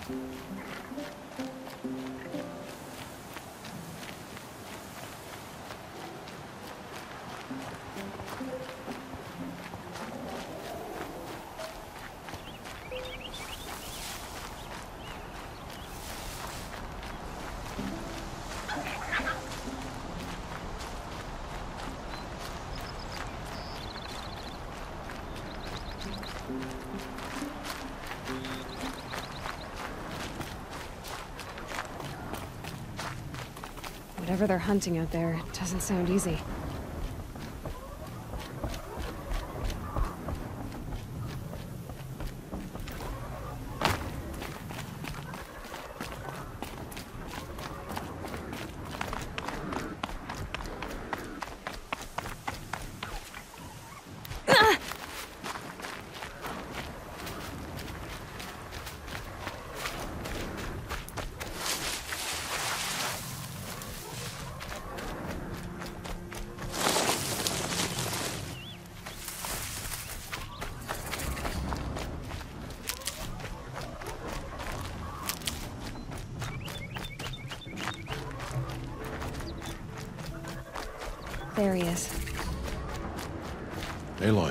Whatever they're hunting out there, it doesn't sound easy. There he is. Aloy.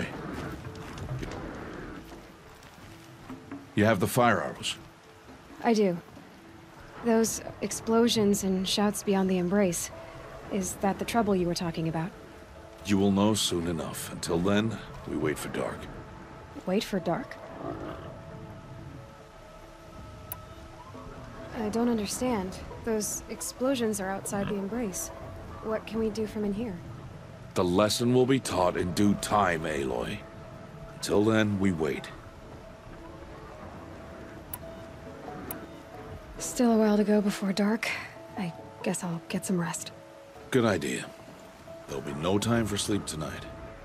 You have the fire arrows? I do. Those explosions and shouts beyond the embrace. Is that the trouble you were talking about? You will know soon enough. Until then, we wait for dark. Wait for dark? I don't understand. Those explosions are outside the embrace. What can we do from in here? The lesson will be taught in due time, Aloy. Until then, we wait. Still a while to go before dark. I guess I'll get some rest. Good idea. There'll be no time for sleep tonight.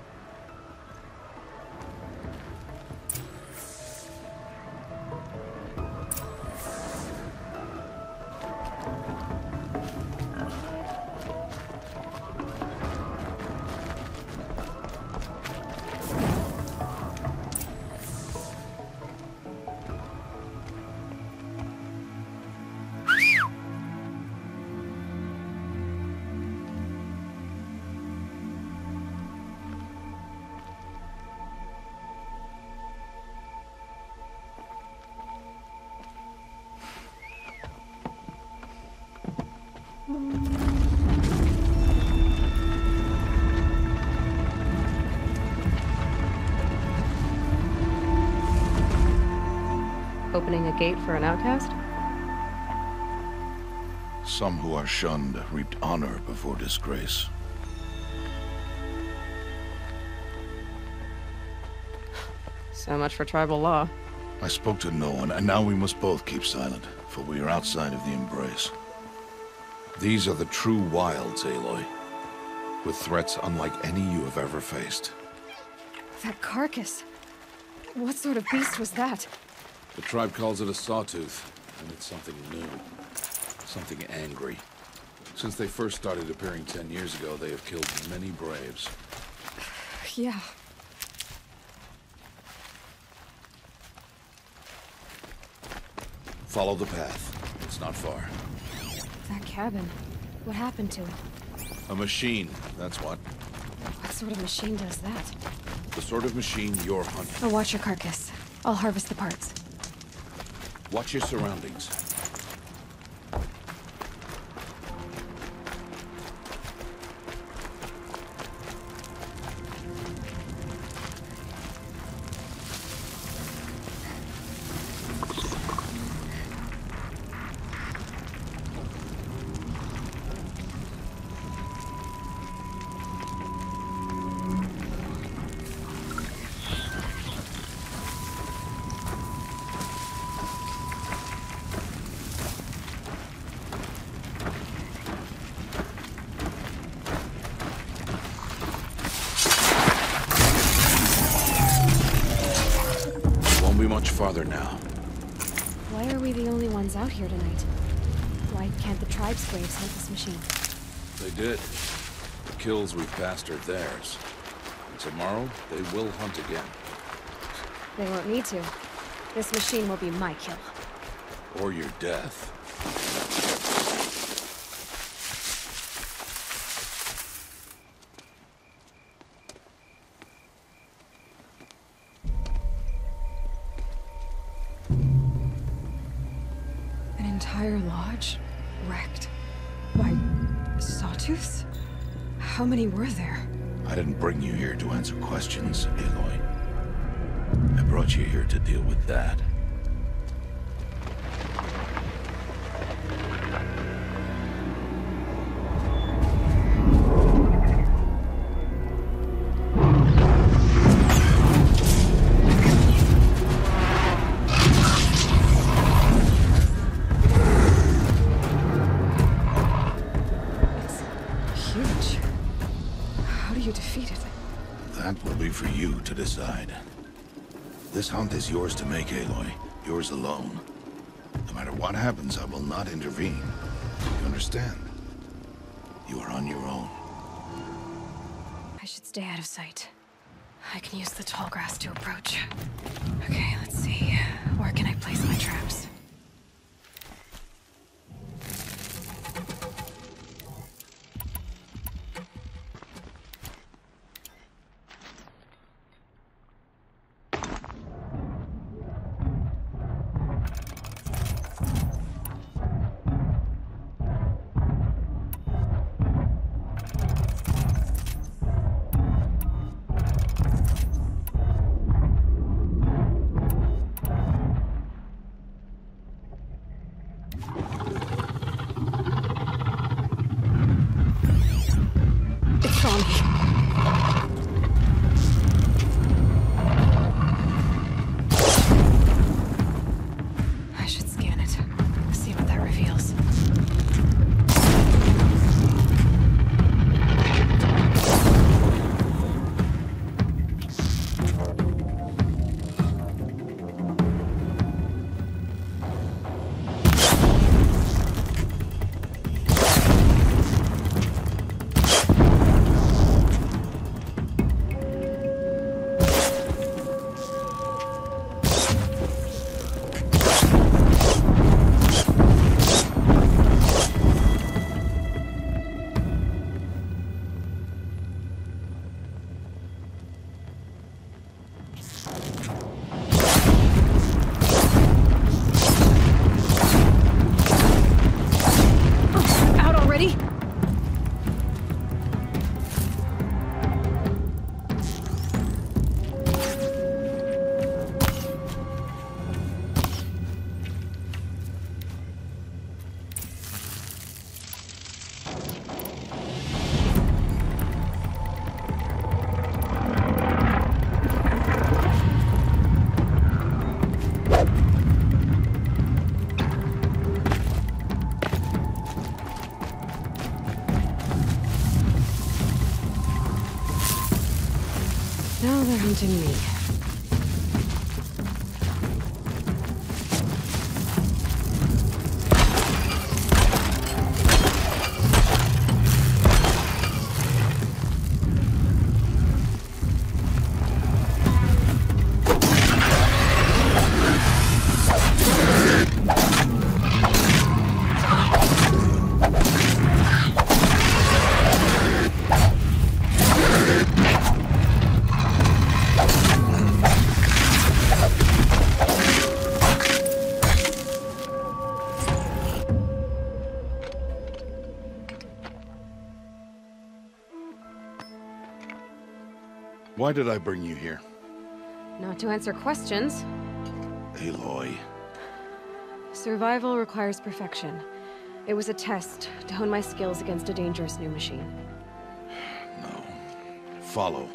Opening a gate for an outcast? Some who are shunned reaped honor before disgrace. So much for tribal law. I spoke to no one, and now we must both keep silent, for we are outside of the embrace. These are the true wilds, Aloy, with threats unlike any you have ever faced. That carcass. What sort of beast was that? The tribe calls it a sawtooth, and it's something new. Something angry. Since they first started appearing 10 years ago, they have killed many braves. Yeah. Follow the path. It's not far. That cabin. What happened to it? A machine, that's what. What sort of machine does that? The sort of machine you're hunting. I'll watch your carcass. I'll harvest the parts. Watch your surroundings. Much farther now. Why are we the only ones out here tonight? Why can't the tribe's braves hunt this machine? They did. The kills we've passed are theirs. And tomorrow, they will hunt again. They won't need to. This machine will be my kill. Or your death. An entire lodge wrecked by sawtooths? How many were there? I didn't bring you here to answer questions, Aloy. I brought you here to deal with that. For you to decide. This hunt is yours to make, Aloy. Yours alone. No matter what happens, I will not intervene. You understand? You are on your own. I should stay out of sight. I can use the tall grass to approach. Okay, let's see. Where can I place my traps? Now they're hunting me. Why did I bring you here? Not to answer questions. Aloy. Survival requires perfection. It was a test to hone my skills against a dangerous new machine. No. Follow.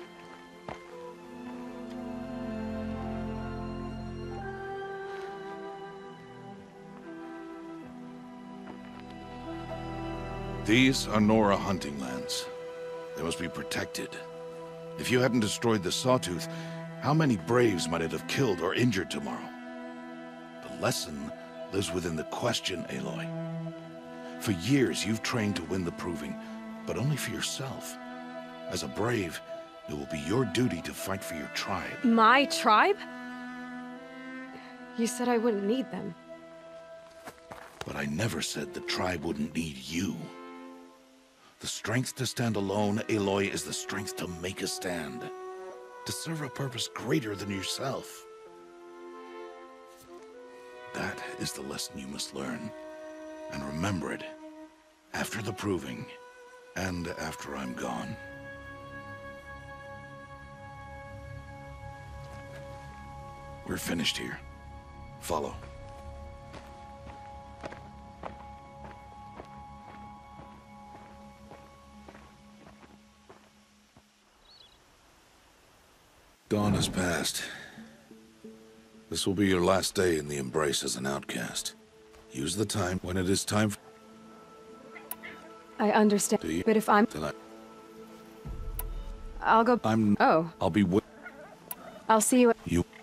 These are Nora hunting lands. They must be protected. If you hadn't destroyed the Sawtooth, how many Braves might it have killed or injured tomorrow? The lesson lives within the question, Aloy. For years, you've trained to win the Proving, but only for yourself. As a Brave, it will be your duty to fight for your tribe. My tribe? You said I wouldn't need them. But I never said the tribe wouldn't need you. The strength to stand alone, Aloy, is the strength to make a stand. To serve a purpose greater than yourself. That is the lesson you must learn. And remember it. After the proving. And after I'm gone. We're finished here. Follow. Dawn has passed. This will be your last day in the Embrace as an outcast. Use the time when it is time for... I understand, but if I'm... I'll go... I'll be with... I'll see you... You...